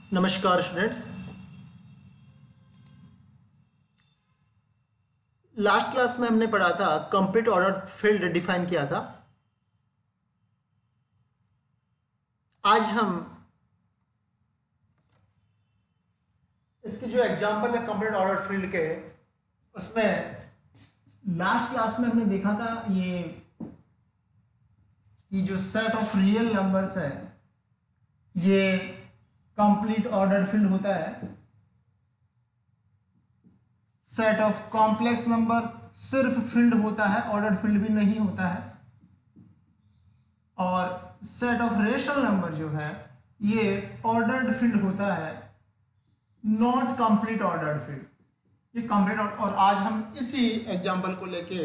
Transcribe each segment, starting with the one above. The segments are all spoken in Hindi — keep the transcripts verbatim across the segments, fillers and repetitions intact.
नमस्कार स्टूडेंट्स। लास्ट क्लास में हमने पढ़ा था, कंप्लीट ऑर्डर फील्ड डिफाइन किया था। आज हम इसके जो एग्जांपल है कंप्लीट ऑर्डर फील्ड के, उसमें लास्ट क्लास में हमने देखा था ये ये जो सेट ऑफ रियल नंबर्स है ये कंप्लीट ऑर्डर फील्ड होता है। सेट ऑफ कॉम्प्लेक्स नंबर सिर्फ फील्ड होता है, ऑर्डर फील्ड भी नहीं होता है। और सेट ऑफ रेशनल नंबर जो है ये ऑर्डर्ड फील्ड होता है, नॉट कंप्लीट ऑर्डर्ड फील्ड। ये कंप्लीट। और आज हम इसी एग्जांपल को लेके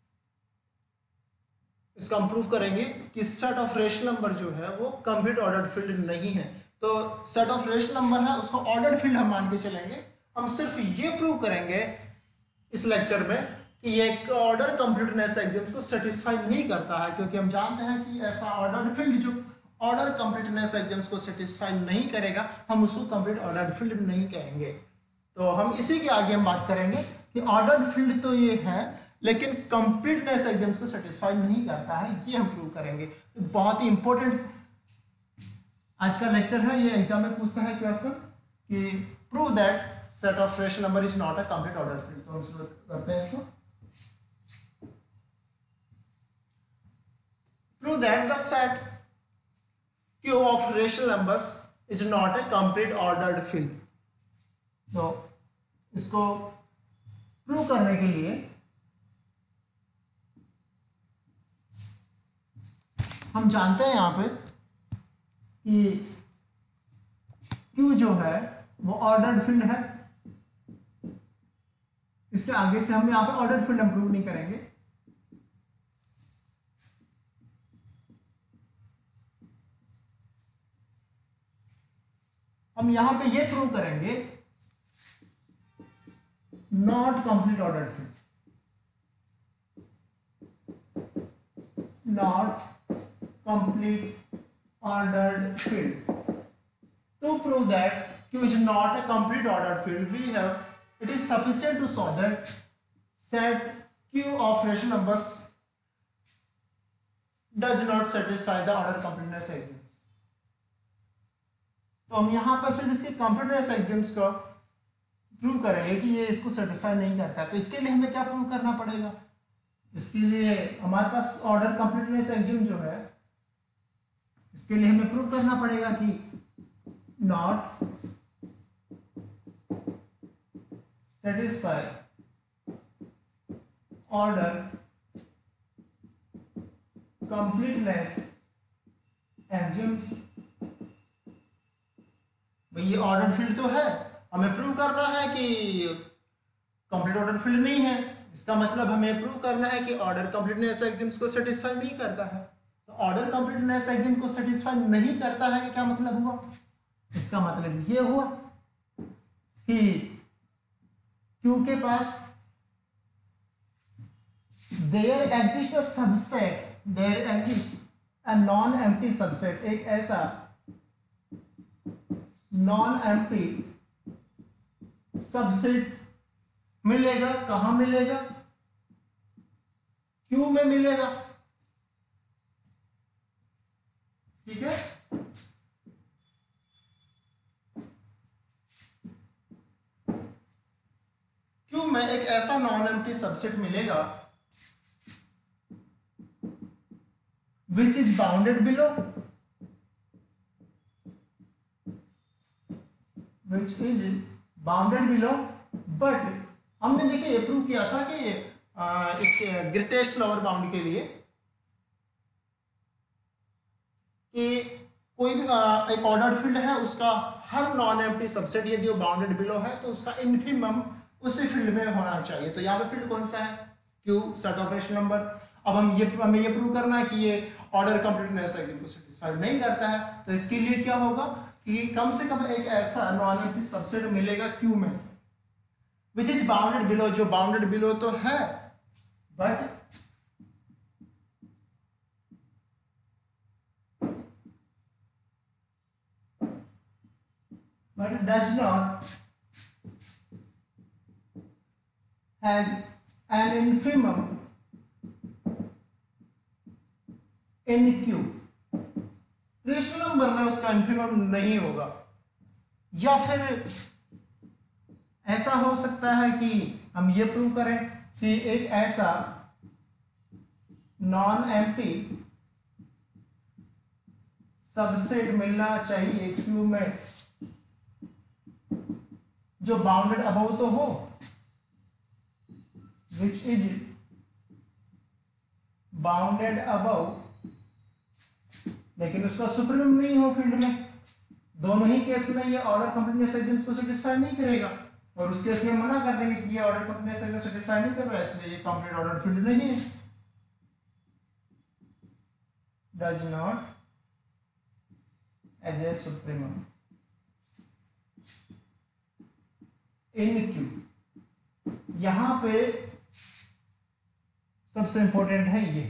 इसका हम प्रूव करेंगे कि सेट ऑफ रेशनल नंबर जो है वो कंप्लीट ऑर्डर्ड फील्ड नहीं है। तो सेट ऑफ रेशनल नंबर है, उसको ऑर्डर्ड फील्ड हम मान के चलेंगे। हम सिर्फ ये प्रूव करेंगे इस लेक्चर में कि ये ऑर्डर कंप्लीटनेस एग्जाम्स को सेटिस्फाई नहीं करता है, क्योंकि हम जानते हैं कि ऐसा ऑर्डर फील्ड जो ऑर्डर कंप्लीटनेस एग्जाम्स को सेटिस्फाई नहीं करेगा, हम उसको कंप्लीट ऑर्डर फील्ड नहीं कहेंगे। तो हम इसी के आगे हम बात करेंगे कि ऑर्डर फील्ड तो ये है लेकिन कंप्लीटनेस एग्जाम्स को सेटिस्फाई नहीं करता है, ये हम प्रूव करेंगे। तो बहुत ही इंपॉर्टेंट आज का लेक्चर है। ये एग्जाम में पूछता है क्वेश्चन कि prove that set of rational number is not a complete order field. तो हम शुरू करते हैं इसको। Prove that the set Q of rational numbers is not a complete ordered field। तो इसको प्रूव करने के लिए हम जानते हैं यहां पे कि Q जो है वो ऑर्डर्ड फील्ड है। इसके आगे से हम यहां पे ऑर्डर्ड फील्ड हम प्रूव नहीं करेंगे। हम यहां पे ये प्रूव करेंगे not complete order field, not complete ordered field. To prove that Q is not a complete ordered field, we have it is sufficient to show that set Q of rational numbers does not satisfy the order completeness axioms। तो हम यहां पर सिर्फ इसके कंप्लीटनेस एग्जाम्स को प्रूव करेंगे कि ये इसको सेटिस्फाई नहीं करता है। तो इसके लिए हमें क्या प्रूव करना पड़ेगा? इसके लिए हमारे पास ऑर्डर कंप्लीटनेस एग्जाम जो है, इसके लिए हमें प्रूव करना पड़ेगा कि not satisfy order completeness exams. भाई ये ऑर्डर फील्ड तो है, हमें प्रूव करना है कि कंप्लीट ऑर्डर फील्ड नहीं है। इसका मतलब हमें प्रूव करना है कि ऑर्डर कंप्लीटनेस एग्जाम्स को सेटिस्फाई नहीं करता है। तो ऑर्डर कंप्लीटनेस एग्जाम को सेटिस्फाई नहीं करता है कि क्या मतलब हुआ? इसका मतलब ये हुआ कि Q के पास there exist a subset, there exist a non empty subset, एक ऐसा नॉन एम्प्टी सबसेट मिलेगा। कहां मिलेगा? Q में मिलेगा। ठीक है। Q में एक ऐसा नॉन एम्प्टी सबसेट मिलेगा which is bounded below, which is bounded below, but हमने देखिए ये प्रूव किया था कि एक ग्रेटेस्ट लोअर बाउंड के लिए कि कोई भी आ, एक ऑर्डर्ड फील्ड है, उसका हर नॉन एम्प्टी सबसेट यदि वो बाउंडेड बिलो है तो उसका इन्फिमम उसी फील्ड में होना चाहिए। तो यहाँ पे फील्ड कौन सा है? Q, set of rational number. अब हम ये हमें ये प्रूव करना है कि ये ऑर्डर कंप्लीटनेस एग्जाम को सेटिस्फाई नहीं करता है। तो इसके लिए क्या होगा कि कम से कम एक ऐसा नॉन एम्प्टी सबसेट मिलेगा Q में विच इज बाउंडेड बिलो, जो बाउंडेड बिलो तो है but but does not has an infimum in Q। Rational number में उसका इंफिमम नहीं होगा। या फिर ऐसा हो सकता है कि हम ये प्रूव करें कि एक ऐसा नॉन एम्प्टी सबसेट मिलना चाहिए क्यू में जो बाउंडेड अबव तो हो, विच इज बाउंडेड अबव, लेकिन उसका सुप्रीमम नहीं हो फील्ड में। दोनों ही केस में ये ऑर्डर कंप्लीटनेस एग्जाम्स को सेटिस्फाई नहीं करेगा, और उस केस में मना कर देंगे कि ये ऑर्डर कंप्लीटनेस एग्जाम सेटिस्फाई नहीं कर रहा है, इसलिए ये कंप्लीट ऑर्डर फील्ड नहीं है। Does not has a supremum in Q. यहां पे सबसे इंपॉर्टेंट है ये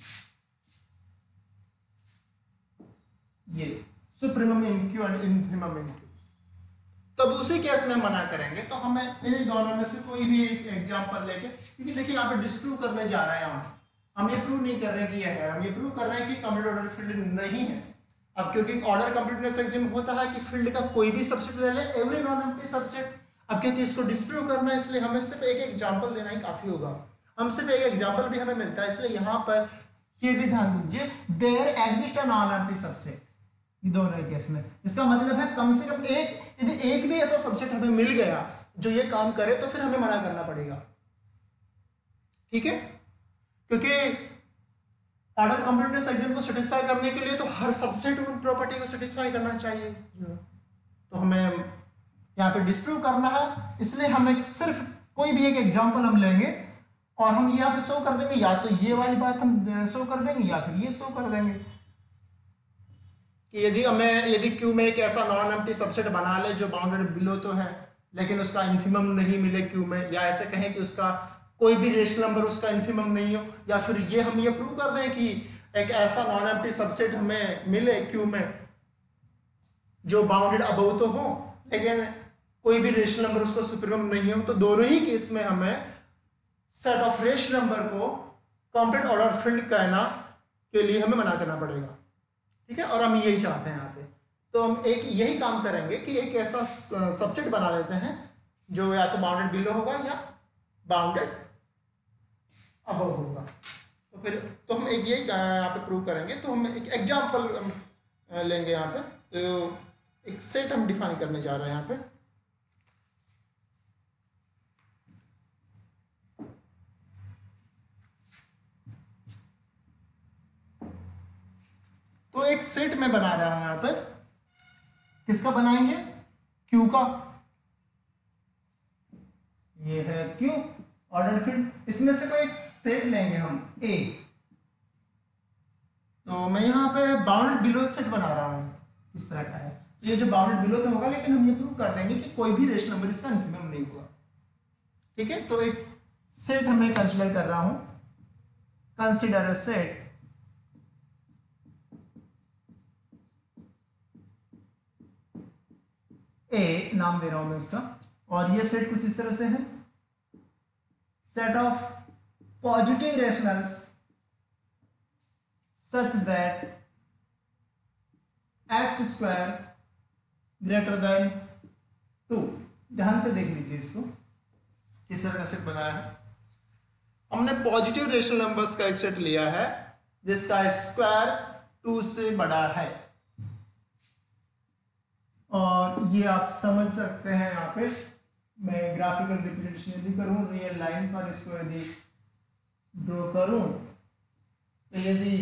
ये supremum in Q and infimum in Q. तब उसी केस में मना करेंगे तो हमें इन दोनों में से कोई भी एक एग्जांपल लेके, क्योंकि देखिए यहाँ पे डिस्प्रूव करने जा रहे हैं हम हम ये प्रूव नहीं कर रहे हैं कि ये है, हम ये प्रूव कर रहे हैं कि कंप्लीट ऑर्डर फील्ड नहीं है। अब क्योंकि ऑर्डर कंप्लीटनेस एग्जाम होता है कि फील्ड का कोई भी सबसेट ले ले, एवरी नॉन एम्प्टी सबसेट। अब क्योंकि इसको डिस्प्रूव करना है इसलिए हमें सिर्फ एक एग्जांपल देना ही काफी होगा। हम सिर्फ एक एग्जांपल भी हमें मिलता है, इसलिए यहाँ पर ये भी ध्यान दीजिए, there exist a non empty subset. ये दोनों केस में इसका मतलब है कम से कम एक, यदि एक भी ऐसा सबसेट हमें मिल गया जो ये काम करे तो फिर हमें मना करना पड़ेगा। ठीक है, क्योंकि ऑर्डर कंप्लीटनेस एग्जाम को सेटिस्फाई करने के लिए तो हर सबसेट उन प्रॉपर्टी को सेटिस्फाई करना चाहिए। तो हमें यहाँ पे डिस्प्रूव करना है, इसलिए हमें सिर्फ कोई भी एक एग्जांपल हम लेंगे और हम यहाँ पे शो कर देंगे, या तो ये वाली बात हम शो कर देंगे या फिर ये शो कर देंगे कि यदि हमें यदि क्यू में एक ऐसा नॉन एम्प्टी सबसेट बना ले जो बाउंडेड बिलो तो है लेकिन उसका इन्फिमम नहीं मिले क्यू में, या ऐसे कहें कि उसका कोई भी रेशनल नंबर उसका इन्फिमम नहीं हो, या फिर ये हम ये प्रूव कर दें कि एक ऐसा नॉन एम्प्टी सबसेट हमें मिले क्यू में जो बाउंडेड अबव तो हो लेकिन कोई भी रेशनल नंबर उसका सुप्रीमम नहीं हो, तो दोनों ही केस में हमें सेट ऑफ रेशनल नंबर को कंप्लीट ऑर्डर फील्ड कहना के लिए हमें मना करना पड़ेगा। ठीक है, और हम यही चाहते हैं यहाँ पे। तो हम एक यही काम करेंगे कि एक ऐसा सबसेट बना लेते हैं जो या तो बाउंडेड बिलो होगा या बाउंडेड अबव होगा। तो फिर तो हम एक यही यहाँ पे प्रूव करेंगे। तो हम एक एग्जांपल लेंगे यहाँ पे, तो एक सेट हम डिफाइन करने जा रहे हैं यहाँ पे। तो एक सेट में बना रहा हूं यहां पर, किसका बनाएंगे? क्यू का। ये है क्यू ऑर्डर फील्ड, इसमें से कोई एक सेट लेंगे हम ए। तो मैं यहां पे बाउंडेड बिलो सेट बना रहा हूं, इस तरह का है। ये जो बाउंडेड बिलो तो होगा लेकिन हम ये प्रूव कर देंगे कि कोई भी रेशनल नंबर इसका इन्फिमम नहीं होगा। ठीक है, तो एक सेट हमें कंसीडर कर रहा हूं, कंसीडर अ सेट ए, नाम दे रहा हूं मैं उसका, और ये सेट कुछ इस तरह से है, set of positive rationals such that x square greater than two. ध्यान से देख लीजिए इसको, किस तरह का सेट बनाया है। हमने पॉजिटिव रेशनल नंबर्स का एक सेट लिया है जिसका स्क्वायर टू से बड़ा है, और ये आप समझ सकते हैं। यहाँ पे मैं ग्राफिकल रिप्रेजेंटेशन यदि करूँ रियल लाइन पर, इसको यदि ड्रॉ करूँ तो यदि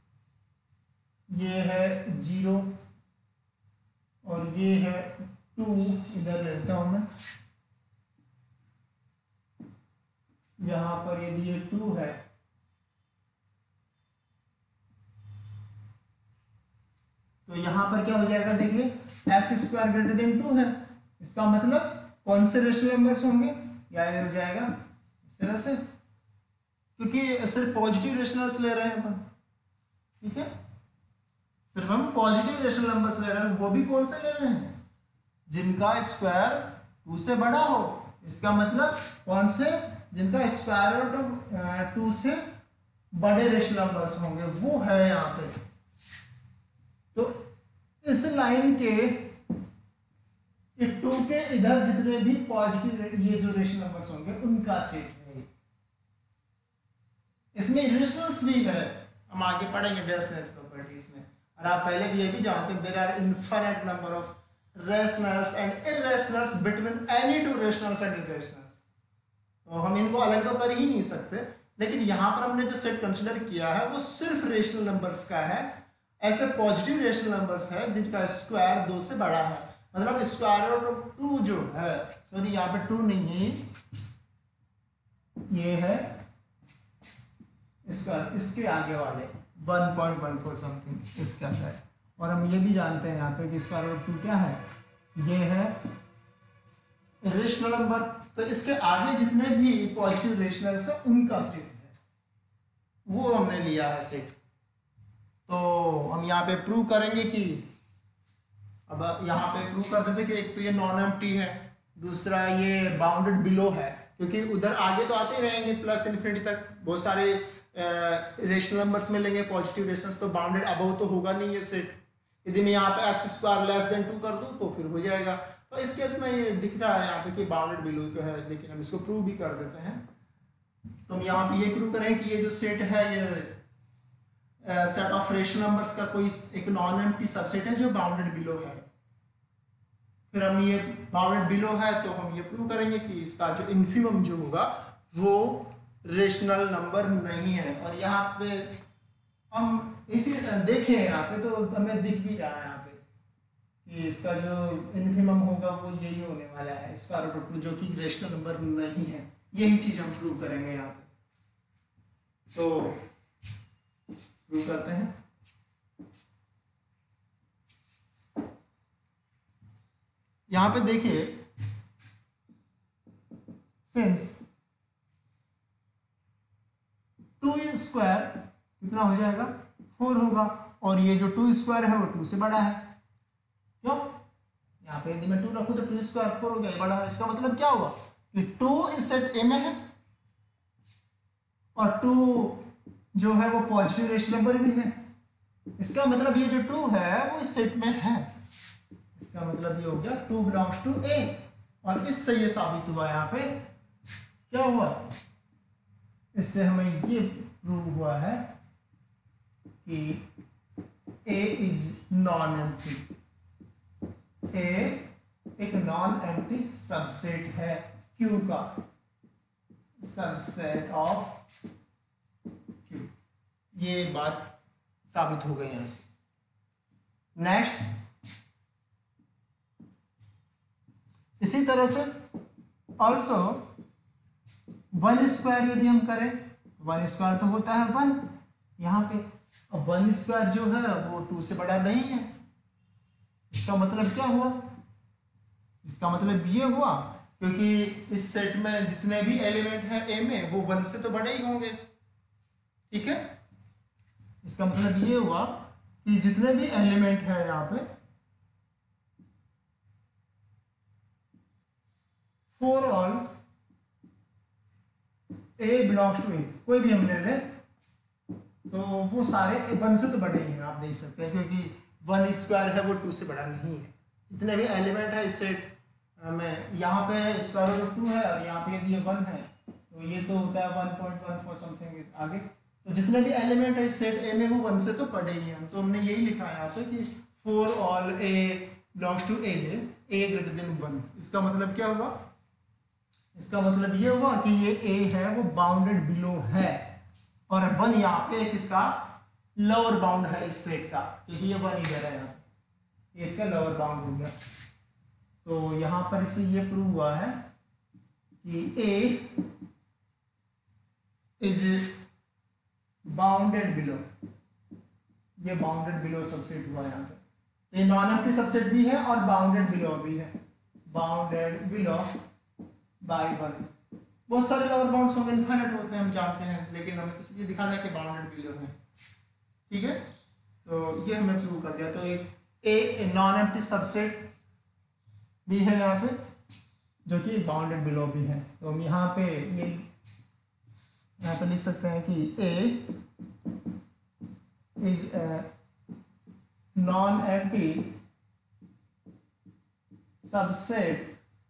ये है जीरो और ये है टू, इधर लेता हूँ मैं, यहाँ पर यदि ये टू है तो यहाँ पर क्या हो जाएगा, देखिए x square greater than two है। इसका मतलब कौन से रेशनल नंबर्स होंगे, या ये हो जाएगा इस तरह से, क्योंकि सिर्फ पॉजिटिव रेशनल्स ले रहे हैं अपन। ठीक है, सिर्फ हम पॉजिटिव रेशनल नंबर्स ले रहे हैं, वो भी कौन से ले रहे हैं, जिनका स्क्वायर टू से बड़ा हो। इसका मतलब कौन से? जिनका स्क्वायर रूट टू से बड़े रेशनल नंबर्स होंगे, वो है यहाँ पे। तो इस लाइन के टू के इधर जितने भी पॉजिटिव ये जो रेशनल नंबर्स होंगे उनका सेट है। इसमें इरेशनल्स भी है, हम आगे पढ़ेंगे डेसनेस प्रॉपर्टीज में। और आप पहले भी ये भी जानते हैं, there are infinite number of rationals and irrationals between any two rationals and irrationals. तो हम इनको अलग तो कर ही नहीं सकते, लेकिन यहाँ पर हमने जो सेट कंसिडर किया है वो सिर्फ रेशनल नंबर्स का है। ऐसे पॉजिटिव रेशनल नंबर्स है जिनका स्क्वायर दो से बड़ा है, मतलब स्क्वायर रूट ऑफ टू जो है, सॉरी यहाँ पे टू नहीं है, ये है स्क्वायर, इसके आगे वाले one point one four something इसके अंदर। और हम ये भी जानते हैं यहाँ पे कि स्क्वायर रूट टू क्या है, ये है रेशनल नंबर। तो इसके आगे जितने भी पॉजिटिव रेशनल्स है उनका सेट है, वो हमने लिया है सेट। तो हम यहाँ पे प्रूव करेंगे कि, अब यहाँ पे प्रूव कर देते कि एक तो ये नॉन एम्प्टी है, दूसरा ये बाउंडेड बिलो है, क्योंकि उधर आगे तो आते ही रहेंगे प्लस इन्फिनिटी तक बहुत सारे रेशनल नंबर्स मिलेंगे पॉजिटिव रेशनल्स, तो बाउंडेड अबव तो होगा नहीं ये सेट। यदि मैं यहाँ पे x square less than two कर दूँ तो फिर हो जाएगा। तो इस केस में ये दिख रहा है यहाँ पे कि बाउंडेड बिलो तो है, लेकिन हम इसको प्रूव भी कर देते हैं। तो हम यहाँ पे ये प्रूव करें कि ये जो सेट है ये सेट ऑफ रेशनल नंबर्स का कोई एक नॉन एम्प्टी सबसेट है जो बाउंडेड बिलो है। फिर हम ये बाउंडेड बिलो है तो हम ये प्रूव करेंगे कि इसका जो इन्फिमम जो होगा वो रेशनल नंबर नहीं है। और यहाँ पे हम इसी देखें यहाँ पे तो हमें दिख भी रहा है यहाँ पे कि इसका जो इन्फिमम होगा वो यही होने वाला है, स्क्वायर रूट टू, जो कि रेशनल नंबर नहीं है। यही चीज हम प्रूव करेंगे यहाँ पे। तो प्रूव करते हैं। यहां पे देखिए, सिंस टू स्क्वायर कितना हो जाएगा, फोर होगा, और ये जो टू स्क्वायर है वो टू से बड़ा है। क्यों? यहाँ पे यदि मैं टू रखूं तो टू स्क्वायर फोर हो गया, बड़ा है। इसका मतलब क्या हुआ कि टू इस सेट ए में है और टू जो है वो पॉजिटिव रेशनल नंबर भी है। इसका मतलब ये जो टू है वो इस सेट में है। इसका मतलब ये हो गया टू बिलोंग्स टू ए। और इससे ये साबित हुआ, यहाँ पे क्या हुआ, इससे हमें ये प्रूव हुआ है कि A is non empty. A एक नॉन एम्प्टी सबसेट है क्यू का, सबसेट ऑफ क्यू। ये बात साबित हो गई यहां से। नेक्स्ट, इसी तरह से ऑल्सो वन स्क्वायर यदि हम करें, वन स्क्वायर तो होता है वन यहाँ पे, अब वन स्क्वायर जो है वो टू से बड़ा नहीं है। इसका मतलब क्या हुआ, इसका मतलब ये हुआ क्योंकि इस सेट में जितने भी एलिमेंट हैं ए में वो वन से तो बड़े ही होंगे। ठीक है, इसका मतलब ये हुआ कि जितने भी एलिमेंट है यहाँ पे for all a belongs to A, कोई भी हम ले लें तो वो सारे वन से तो बड़े ही हैं। आप देख सकते हैं क्योंकि वन स्क्वायर है वो टू से बड़ा नहीं है। जितने भी एलिमेंट है इस सेट में, यहाँ पे स्क्वायर रूट टू है और यहाँ पे यदि ये वन है तो ये तो होता है one point one four something आगे। तो जितने भी एलिमेंट है इस सेट ए में वो वन से तो पड़े ही हैं। तो हमने यही लिखा है यहाँ पे कि for all a belongs to A, a greater than one. इसका मतलब क्या हुआ, इसका मतलब ये हुआ कि ये ए है वो बाउंडेड बिलो है, और वन यहाँ पे इसका लोअर बाउंड है इस सेट का, क्योंकि ये वन इधर है, यहाँ ये इसका लोअर बाउंड हो गया। तो यहाँ पर इससे ये प्रूव हुआ है कि ए इज बाउंडेड बिलो, ये बाउंडेड बिलो सबसेट हुआ यहाँ पे। ये नॉन एम्प्टी सबसेट भी है और बाउंडेड बिलो भी है, बाउंडेड बिलो बाय वन। बहुत सारे लोअर बाउंड्स होंगे, इनफाइनाइट होते हैं हम जानते हैं, लेकिन हमें तो सिर्फ ये दिखाना है कि बाउंडेड बिलो है। ठीक है, तो ये हमें प्रूव कर दिया। तो एक a non empty subset B है यहाँ पे, जो कि बाउंडेड बिलो भी है। तो हम यहाँ पे ये यहाँ पे लिख सकते हैं कि A is non empty subset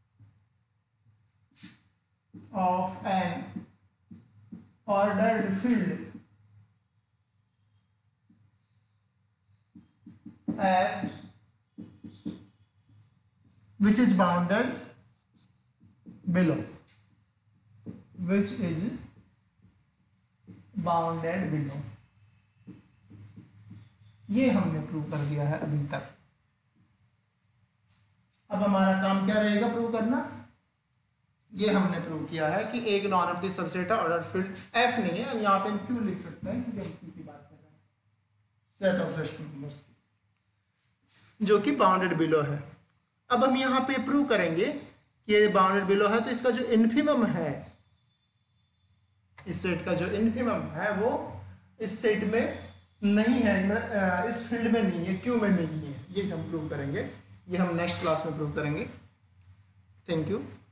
of an ordered field F which is bounded below, which is bounded below। ये हमने प्रूव कर दिया है अभी तक। अब हमारा काम क्या रहेगा प्रूव करना। ये हमने प्रूव किया है कि एक नॉन एम्प्टी सबसेट है, ऑर्डर्ड फील्ड एफ नहीं है। हम यहाँ पे हम क्यों लिख सकते हैं, क्योंकि हम क्यू की बात कर रहे हैं, सेट ऑफ रेशनल नंबर्स की, जो कि बाउंडेड बिलो है। अब हम यहाँ पे प्रूव करेंगे कि ये बाउंडेड बिलो है, तो इसका जो इन्फिमम है, इस सेट का जो इन्फिमम है वो इस सेट में नहीं है, इस फील्ड में नहीं है, क्यू में नहीं है। ये हम प्रूव करेंगे, ये हम नेक्स्ट क्लास में प्रूव करेंगे। Thank you.